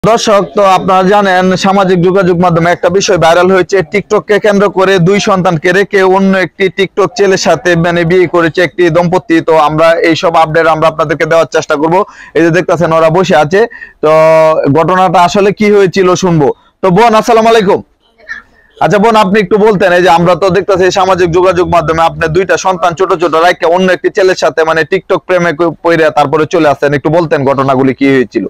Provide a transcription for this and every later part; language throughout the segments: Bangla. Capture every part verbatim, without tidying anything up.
দর্শক, তো আপনারা জানেন সামাজিক যোগাযোগ মাধ্যমে একটা বিষয় ভাইরাল হয়েছে। টিকটককে কেন্দ্র করে দুই সন্তানকে রেখে অন্য একটি টিকটক ছেলের সাথে মানে বিয়ে করেছে একটি দম্পতি। তো আমরা এইসব আপডেট আমরা আপনাদেরকে দেওয়ার চেষ্টা করব। এই যে দেখতেছেন ওরা বসে আছে, তো ঘটনাটা আসলে কি হয়েছিল শুনবো। তো বোন, আসসালামু আলাইকুম। আচ্ছা বোন, আপনি একটু বলতেন, এই যে আমরা তো দেখতেছি সামাজিক যোগাযোগ মাধ্যমে আপনি দুইটা সন্তান ছোট ছোট রাইখে অন্য একটি ছেলের সাথে মানে টিকটক প্রেমে পড়ে তারপরে চলে আসছেন, একটু বলতেন ঘটনাগুলি কি হয়েছিল।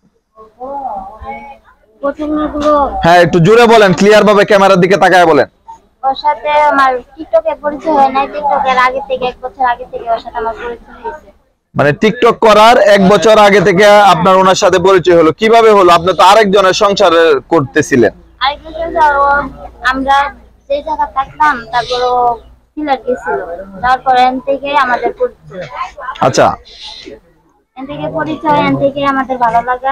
হ্যাঁ, একটু জোরে বলেন, ক্লিয়ার ভাবে ক্যামেরার দিকে তাকায় বলেন। ওর সাথে আমার টিকটকে পরিচয় হয় না, টিকটকের আগে থেকে এক বছর আগে থেকে ওর সাথে আমার পরিচয় হয়েছে। মানে টিকটক করার এক বছর আগে থেকে আপনার ওনার সাথে পরিচয় হলো, কিভাবে হলো? আপনি তো আরেকজনের সংসার করতেছিলেন। আরেকজন আমরা যে জায়গা থাকতাম তারপর ও সিলেট গেছিল, তারপর এন থেকে আমাদের পরিচয়। আচ্ছা, এন থেকে পরিচয়, এন থেকে আমাদের ভালো লাগা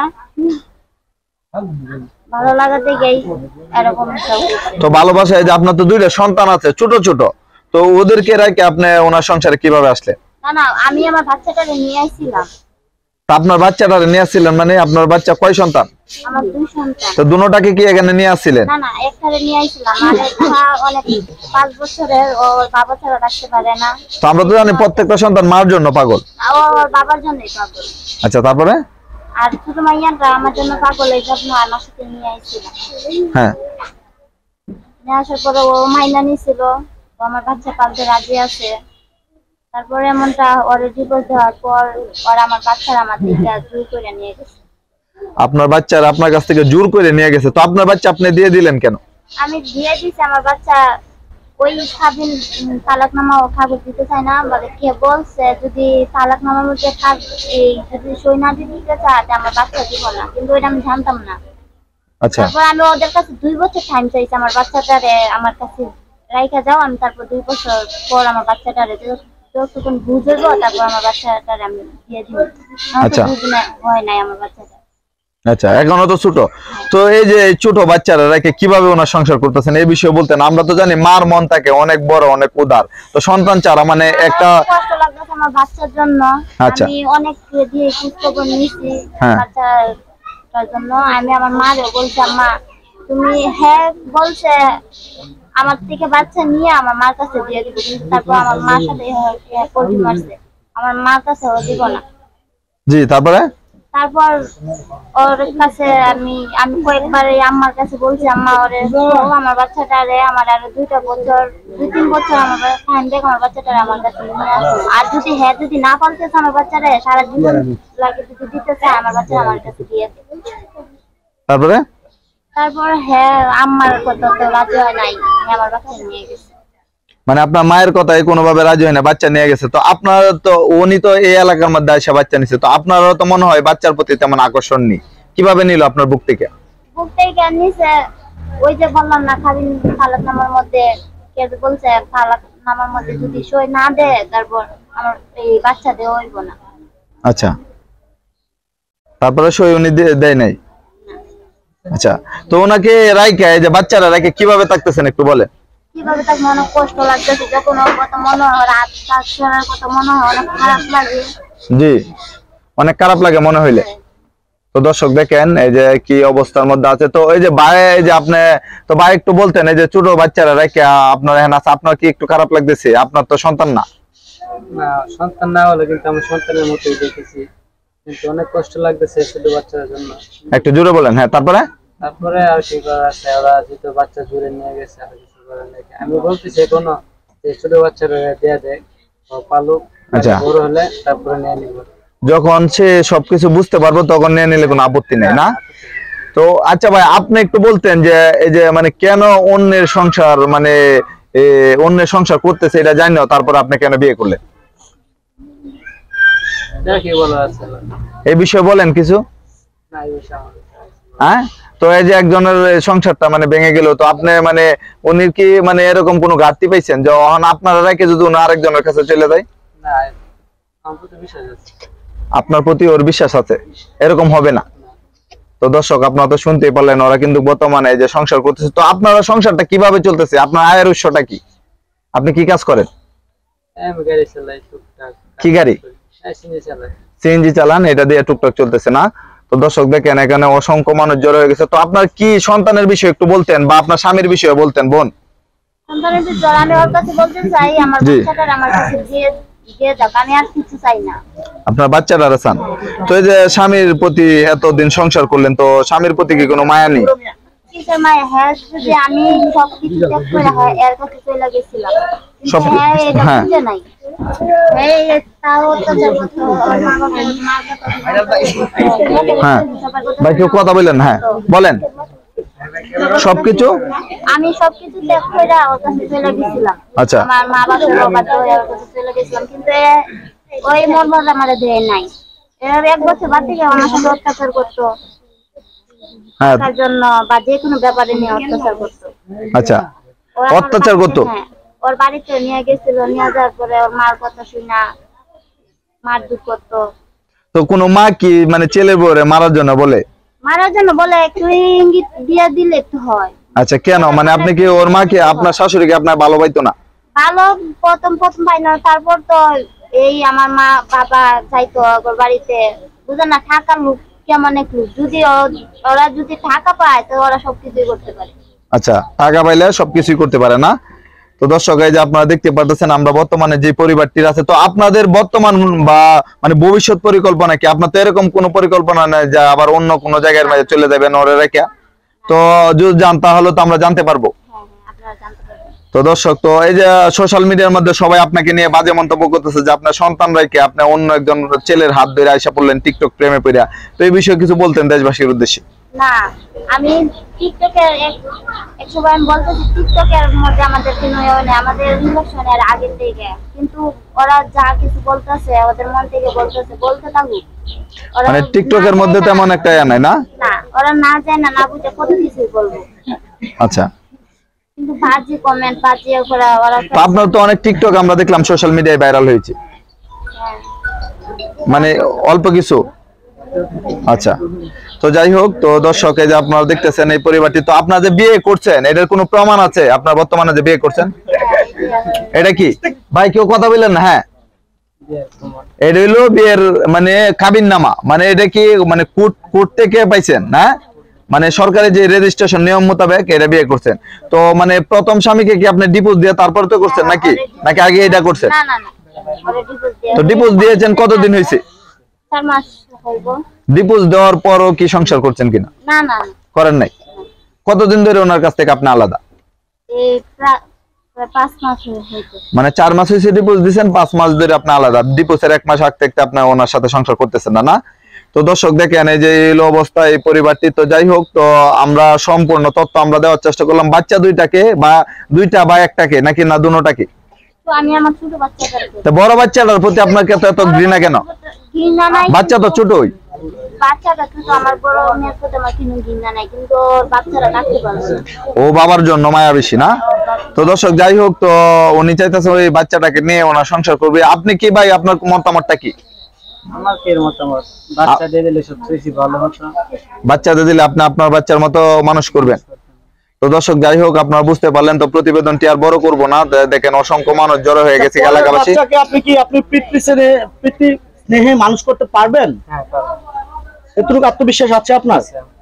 ভালো লাগা থেকেই এরকম। তো ভালোবাসা, এই যে আপনার তো দুইটা সন্তান আছে ছোট ছোট, তো ওদেরকে রেখে আপনি ওনার সংসারে কিভাবে আসলেন? না না, আমি আমার বাচ্চাটাকে নিয়ে আইছিলাম। তা আপনার বাচ্চাটারে নিয়ে আসছিলেন, মানে আপনার বাচ্চা কয় সন্তান? আমার দুই সন্তান। তো দুটোটাকে কি এখানে নিয়ে আসছিলেন? না না, একটারে নিয়ে আইছিলাম, আর একটা অনেক পাঁচ বছরের, ওর বাবা ছাড়া রাখতে পারে না। তো আমরা তো জানি প্রত্যেকটা সন্তান মার জন্য পাগল। ও ওর বাবার জন্যই পাগল। আচ্ছা, তারপরে? আর ছোট মাইয়ানটা আমার জন্য পাগল, এই জন্য আমার সাথে নিয়ে আইছিলাম। হ্যাঁ, নিয়ে আসার পরে ও মাইনা নিছিল, ও আমার বাচ্চা পালতে রাজি আছে। তারপরে এমনটা ওর ডিভোর্স দেওয়ার পর ওর আমার বাচ্চারা আমার দিকে জোর করে নিয়ে গেছে। আপনার বাচ্চারা আপনার কাছ থেকে জোর করে নিয়ে গেছে, তো আপনার বাচ্চা আপনি দিয়ে দিলেন কেন? আমি দিয়ে দিছি আমার বাচ্চা। ওই স্বাধীন তালাকনামা ও কাগজ দিতে চায় না, বলে কে বলছে যদি তালাকনামার মধ্যে এই যদি সই না দিতে চায় আমার বাচ্চা দিব না, কিন্তু ওইটা আমি জানতাম না। আচ্ছা, তারপর আমি ওদের কাছে দুই বছর টাইম চাইছি আমার বাচ্চাটারে আমার কাছে রাইখা যাও। আমি তারপর দুই বছর পর আমার বাচ্চাটারে যতক্ষণ বুঝবো তারপর আমার বাচ্চাটারে আমি দিয়ে দিব। আচ্ছা, হয় নাই আমার বাচ্চাটা। আচ্ছা, এখনো তো ছোট। তো এই যে ছোট বাচ্চারা রেখে কিভাবে ওনার সংসার করতেছেন এই বিষয়ে বলতেন। আমরা তো জানি মার মন থাকে অনেক বড়, অনেক উদার। তো সন্তান চারা মানে একটা কষ্ট লাগতেছে আমার বাচ্চার জন্য। আমি অনেক দিয়ে খোঁজ নিয়েছি বাচ্চাটার জন্য। আমি আমার মারে বলছি, আম্মা তুমি হ্যাঁ বলছে আমার থেকে বাচ্চা নিয়ে আমার মার কাছে দিয়ে দিব, কিন্তু তারপর আমার মার সাথে পোল্ট্রি মারছে, আমার মার কাছে ও দিব না। জি, তারপরে তারপর ওর কাছে আমি আমি কয়েকবার আম্মার কাছে বলছি, আম্মা ওরে আমার বাচ্চাটারে আমার আরো দুইটা বছর দুই তিন বছর আমার ফাইন দেখ আমার বাচ্চাটারে আমার কাছে নিয়ে আসো। আর যদি হ্যাঁ যদি না পারতেছে আমার বাচ্চারে সারা জীবন লাগে যদি দিতে চায় আমার বাচ্চা আমার কাছে দিয়ে দেবে। তারপরে তারপর হ্যাঁ আম্মার কথা তো রাজি হয় নাই, আমার বাচ্চা নিয়ে গেছে। মানে আপনার মায়ের কথায় কোনোভাবে রাজি হয় না, বাচ্চা নিয়ে গেছে। তো আপনার তো উনি তো এই এলাকার মধ্যে এসে বাচ্চা নিছে, তো আপনারও তো মনে হয় বাচ্চার প্রতি তেমন আকর্ষণ নেই। কিভাবে নিল আপনার বুক থেকে? বুক থেকে নিছে, ওই যে বললাম না খাবিন তালাকনামার মধ্যে কে বলছে তালাকনামার মধ্যে যদি সই না দেয় তারপর আমার এই বাচ্চা দেওয়া হইব না। আচ্ছা, তারপরে সই উনি দেয় নাই? আচ্ছা, তো ওনাকে রাইখে এই যে বাচ্চারা রাইখে কিভাবে থাকতেছেন একটু বলেন। কিভাবে তার মনে কষ্ট লাগতেছে, যখন ওর কথা মনে হয়, রাত কাজ করার কথা মনে হয়, অনেক খারাপ লাগে। জি, অনেক খারাপ লাগে মনে হইলে। তো দর্শক দেখেন এই যে কি অবস্থার মধ্যে আছে। তো এই যে ভাই, এই যে আপনি তো ভাই একটু বলতেন, এই যে ছোট বাচ্চারা রেখে আপনার এখানে আছে, আপনার কি একটু খারাপ লাগতেছে? আপনার তো সন্তান না। না, সন্তান না হলে কিন্তু আমি সন্তানের মতোই দেখেছি, কিন্তু অনেক কষ্ট লাগতেছে ছোট বাচ্চাদের জন্য। একটু জোরে বলেন। হ্যাঁ, তারপরে তারপরে আর কি করার আছে, ওরা যেহেতু বাচ্চা জুড়ে নিয়ে গেছে আর কিছু করার নেই। আমি বলতেছি কোনো যে ছোট বাচ্চারা দেয়া দেয় পালুক, বড় হলে তারপরে নিয়ে নিব। যখন সে সবকিছু বুঝতে পারবো তখন নিয়ে নিলে কোনো আপত্তি নেই না? তো আচ্ছা ভাই, আপনি একটু বলতেন যে এই যে মানে কেন অন্যের সংসার মানে অন্যের সংসার করতেছে এটা জানি না, তারপর আপনি কেন বিয়ে করলেন এই বিষয়ে বলেন কিছু। হ্যাঁ, তো এই যে একজনের সংসারটা মানে ভেঙে গেল, তো আপনি মানে উনি কি মানে এরকম কোনো ঘাটতি পাইছেন যে আপনারা রেখে যদি উনি আরেকজনের কাছে চলে যায়? আপনার প্রতি ওর বিশ্বাস আছে, এরকম হবে না। তো দর্শক, আপনারা তো শুনতেই পারলেন, ওরা কিন্তু বর্তমানে যে সংসার করতেছে। তো আপনারা সংসারটা কিভাবে চলতেছে? আপনার আয়ের উৎসটা কি? আপনি কি কাজ করেন? কি গাড়ি? সিএনজি চালান, এটা দিয়ে টুকটাক চলতেছে না? তো দর্শক দেখেন এখানে অসংখ্য মানুষ জড়ো হয়ে গেছে। তো আপনার কি সন্তানের বিষয়ে একটু বলতেন বা আপনার স্বামীর বিষয়ে বলতেন বোন? সন্তানের বিষয়ে আমি ওর কাছে বলতে চাই আমার বাচ্চাটার আমার কাছে দিয়ে দিয়ে দাও, আমি আর কিছু চাই না। আপনার বাচ্চাটা চান? তো এই যে স্বামীর প্রতি এতদিন সংসার করলেন, তো স্বামীর প্রতি কি কোনো মায়া নেই? কিসের মায়া? হ্যাঁ, যদি আমি সবকিছু ত্যাগ করে হ্যাঁ এর কাছে চলে গেছিলাম, সব হ্যাঁ এটা বুঝে নাই। এই তাও অত্যাচার করতো, ওর মা বাবা মার কথা হ্যাঁ ভাই কেউ কথা বললেন? হ্যাঁ বলেন। সবকিছু আমি সবকিছু ত্যাগ করে ওর কাছে চলে গেছিলাম। আচ্ছা। আমার মা বাবা বাধ্য হয়ে ওর কাছে চলে গেছিলাম, কিন্তু ওই মন বলে আমার দেয় নাই। এর এক বছর বাদ থেকে আমার সাথে অত্যাচার করতো, হ্যাঁ তার জন্য বা যে কোনো ব্যাপারে নিয়ে অত্যাচার করতো। আচ্ছা ওর আমার অত্যাচার করতো? হ্যাঁ, ওর বাড়িতে নিয়ে গেছিল, নিয়ে যাওয়ার পরে ওর মার কথা শুনা মারধর করতো। তো কোনো মা কি মানে ছেলে বউরে মারার জন্য বলে? মারার জন্য বলে, একটু ইঙ্গিত দিয়ে দিলে তো হয়। আচ্ছা কেন? মানে আপনি কি ওর মাকে আপনার শাশুড়িকে আপনার ভালো পাইতো না? ভালো প্রথম প্রথম পাই না, তারপর তো এই আমার মা বাবা চাইতো ওর বাড়িতে, বুঝেন না, থাকার লোক কেমন এক লোক, যদি ওরা যদি টাকা পায় তো ওরা সবকিছুই করতে পারে। আচ্ছা টাকা পাইলে সবকিছুই করতে পারে না? তো দর্শক এই যে আপনারা দেখতে পাচ্ছেন আমরা বর্তমানে যে পরিবারটির আছে, তো আপনাদের বর্তমান বা মানে ভবিষ্যৎ পরিকল্পনা কি? আপনার তো এরকম কোনো পরিকল্পনা নেই যে আবার অন্য কোনো জায়গার মাঝে চলে যাবেন ওরে রেখে? তো যদি জানতে হলে তো আমরা জানতে পারবো। হ্যাঁ হ্যাঁ আপনারা জানতে পারবেন। তো দর্শক তো এই যে সোশ্যাল মিডিয়ার মধ্যে সবাই আপনাকে নিয়ে বাজে মন্তব্য করতেছে যে আপনার সন্তানরাকে আপনি অন্য একজন ছেলের হাত ধরে আইসা পড়লেন টিকটক প্রেমে পড়া, তো এই বিষয়ে কিছু বলতেন দেশবাসীর উদ্দেশ্যে? না, আমি টিকটকের একশো বার আমি বলতেছি, টিকটকের মধ্যে আমাদের কোনো ইয়ে নেই, আমাদের রিলেশনের আগের থেকে, কিন্তু ওরা যা কিছু বলতেছে ওদের মন থেকে বলতেছে, বলতে থাকুক। ওরা মানে টিকটকের মধ্যে তেমন একটা ইয়া নাই না? না, ওরা না যায় না, না বুঝে কত কিছুই বলবো। আচ্ছা কিন্তু বাজে কমেন্ট বাজে করে ওরা। তো আপনার তো অনেক টিকটক আমরা দেখলাম সোশ্যাল মিডিয়ায় ভাইরাল হয়েছে, হ্যাঁ। মানে অল্প কিছু। আচ্ছা তো যাই হোক, তো দর্শক এই যে আপনারা দেখতেছেন এই পরিবারটি, তো আপনারা যে বিয়ে করছেন এটার কোনো প্রমাণ আছে? আপনার বর্তমানে যে বিয়ে করছেন এটা কি ভাই কেউ কথা বললেন না? হ্যাঁ এটা হইলো বিয়ের মানে কাবিননামা, মানে এটা কি মানে কোর্ট কোর্ট থেকে পাইছেন না? মানে সরকারি যে রেজিস্ট্রেশন নিয়ম মোতাবেক এটা বিয়ে করছেন। তো মানে প্রথম স্বামীকে কি আপনি ডিভোর্স দিয়ে তারপরে তো করছেন নাকি নাকি আগে এটা করছেন? না না না, ওরে ডিভোর্স দিয়ে। তো ডিভোর্স দিয়েছেন কতদিন হয়েছে? চার মাস হইব। ডিভোর্স দেওয়ার পরও কি সংসার করছেন কিনা? না না করেন নাই। কতদিন ধরে ওনার কাছ থেকে আপনি আলাদা? এই প্রায় পাঁচ মাস হইছে। মানে চার মাস হয়েছে ডিভোর্স দিয়েছেন, পাঁচ মাস ধরে আপনি আলাদা। ডিভোর্সের এক মাস আগ থেকে আপনি ওনার সাথে সংসার করতেছেন না না? তো দর্শক দেখেন এই যে এলো অবস্থা এই পরিবারটি। তো যাই হোক, তো আমরা সম্পূর্ণ তথ্য আমরা দেওয়ার চেষ্টা করলাম। বাচ্চা দুইটাকে বা দুইটা বা একটাকে নাকি না দুটোটাকে? তো আমি আমার ছোট বাচ্চাটাকে। তো বড় বাচ্চাটার প্রতি আপনার এত এত ঘৃণা কেন? ঘৃণা নাই, বাচ্চা তো ছোটই। বাচ্চাটা ছোট, আমার বড় মেয়ের সাথে আমার কোনো ঘৃণা নাই, কিন্তু বাচ্চারা কাছে পারছে ও বাবার জন্য মায়া বেশি না? তো দর্শক যাই হোক, তো উনি চাইতেছে ওই বাচ্চাটাকে নিয়ে ওনার সংসার করবে। আপনি কি ভাই আপনার মতামতটা কি? আমার কি মতামত, বাচ্চা দিয়ে দিলে সবচেয়ে বেশি ভালো হতো। বাচ্চা দিয়ে দিলে আপনি আপনার বাচ্চার মতো মানুষ করবেন। তো দর্শক যাই হোক, আপনারা বুঝতে পারলেন। তো প্রতিবেদনটি আর বড় করব না, দেখেন অসংখ্য মানুষ জড়ো হয়ে গেছে এলাকাবাসী। বাচ্চাকে আপনি কি আপনি পিতৃ স্নেহে পিতৃ স্নেহে মানুষ করতে পারবেন? হ্যাঁ পারবো। এতটুকু আত্মবিশ্বাস আছে আপনার?